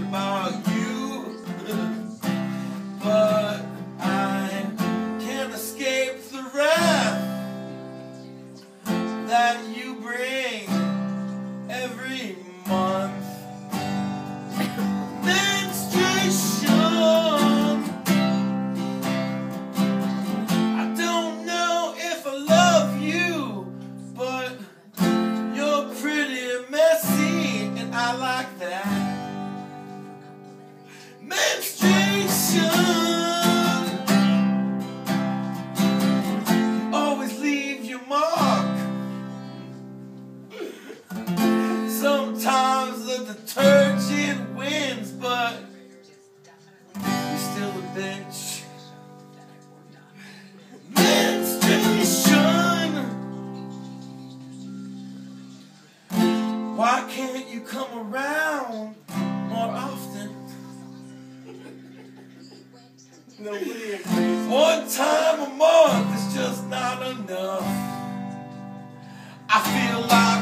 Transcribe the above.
thinking about you, but I can't escape the wrath that you bring every month. Menstruation. I don't know if I love you, but you're pretty messy, and I like that. Menstruation. You always leave your mark. Sometimes the detergent wins, but you're still a bitch. Menstruation. Why can't you come around more often? One time a month is just not enough. I feel like